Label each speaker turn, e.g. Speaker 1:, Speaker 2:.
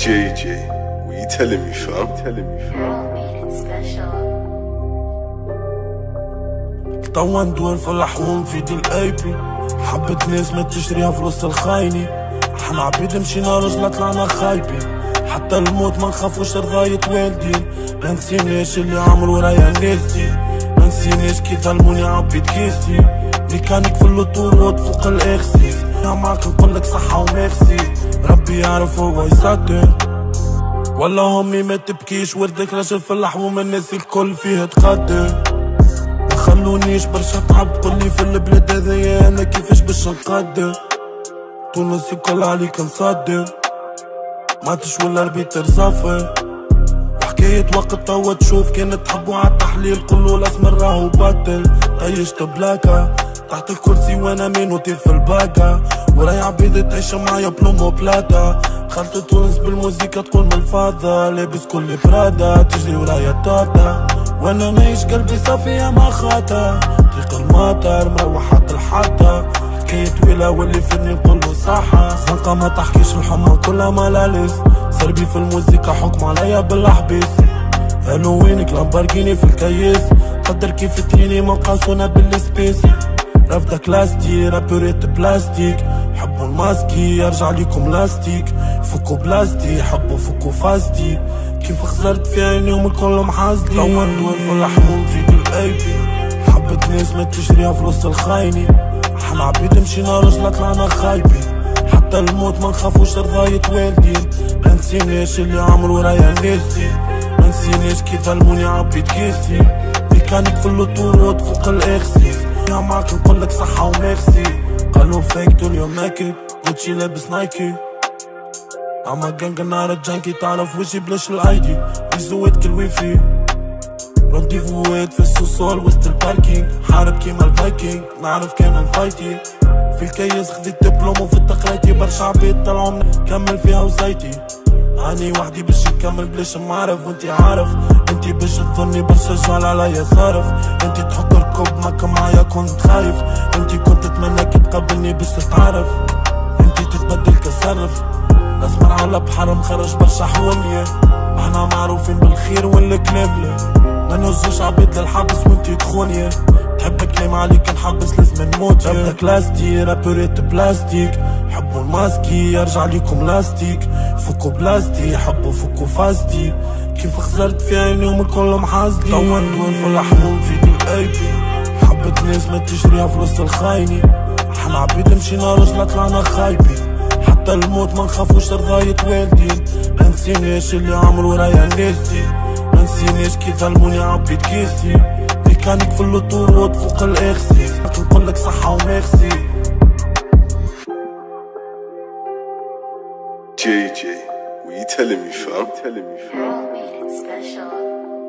Speaker 1: JJ, what you telling me, fam?
Speaker 2: طوا ندور في اللحوم في دي الايبي، حبة ناس ما تشتريها فلوس الخايني. احنا عبيد مشينا رجلة طلعنا خايبين، حتى الموت ما نخافوش رضاية والدين. ما نسيناش اللي عملوا ورايا ناسي، ما نسيناش كي ظلموني عبيد كيسي. ميكانيك في اللوطورود فوق الاكسيس، يا معاك نقولك صحة وميرسي. ربي يعرف هو يصدق، والله امي ما تبكيش وردك راجل في اللحوم الناس الكل فيه تقدر. خلونيش برشا تعب قولي في البلاد هذيا انا كيفاش باش نقدر. تونس الكل عليك نصدر، ماتش ولا ربيتر صفر. وحكاية وقت توا تشوف كانت تحبوا عالتحليل كله الاسمر راهو باطل. طيشت بلاكا تحت الكرسي وانا مينوتي في الباكا، وراي عبيد تعيش معايا بلومو بلاتا. دخلت تونس بالموزيكا تقول من الفاضة، لابس كل برادا تجري ورايا توتا، وانا نعيش قلبي صافي يا ما خاطا. طريق المطر مروح حط الحطة، حكاية طويلة واللي فيني نقولو صحة. زنقة ما تحكيش الحمى كلها ملاليس، سربي في الموزيكا حكم عليا بالاحبيس. هالوينك لامبرجيني في الكيس، قدر كيف تريني منقاسونا بالسبيس. رفضة كلاستي رابوريت بلاستيك، حبوا الماسكي يرجع ليكم لاستيك. فكوا بلاستي حبوا فكوا فاستي، كيف خسرت في عينيهم الكل محاسدين. طوا ندور في اللحوم في دي الايبي، حبة ناس ما تشتريها فلوس الخايني. احنا عبيد مشينا رجلة طلعنا خايبين، حتى الموت ما نخافوش رضاية والدين. ما نسيناش اللي عملوا ورايا ناسي، ما نسيناش كي ظلموني عبيد كيسي. ميكانيك في اللوطورود فوق الاكسيس، يا معاك نقولك صحة وميرسي. قالوا فيك دنيا ماكد غوتشي لابس نايكي، اما جانج نار الجانكي تعرف وجهي بلاش الايدي. بيزويت كل ويفي رونديفوات في السوسول وسط الباركينج، حارب كيما الفايكينج نعرف كان فايتي. في الكيس خذيت دبلوم وفي التقريتي برشا عبيد طلعوا كمل فيها وزيتي. هاني وحدي باش نكمل بلاش معرف، وانتي عارف انتي باش تظني برشا جوال عليا صارف. انتي تحط الكوب ماكا معايا كنت خايف، انتي كنت تتمنى كي تقابلني باش تتعرف. انتي تتبدل كصرف اسمر على بحر مخرج برشا حومية. احنا معروفين بالخير والكلام لا، ما نوزوش عبيد للحبس وانتي تخونية. تحب كلام عليك نحبس لازم نموت. رفضة كلاستي رابوريت بلاستيك، حبوا الماسكي يرجع ليكم لاستيك. فكوا بلاستي حبوا فكوا فاستي، كيف خسرت في عينيهم الكل محاسدين. طوا ندور في اللحوم في دي الايبي، حبة ناس ما تشتريها فلوس الخايني. احنا عبيد مشينا رجلة طلعنا خايبين، حتى الموت ما نخافوش رضاية والدين. ما نسيناش اللي عملوا ورايا ناسي، ما نسيناش كي ظلموني عبيد كيسي. ميكانيك في اللوطورود فوق الاكسيس، نقولك صحة وميرسي.
Speaker 1: JJ, what you telling me, fam?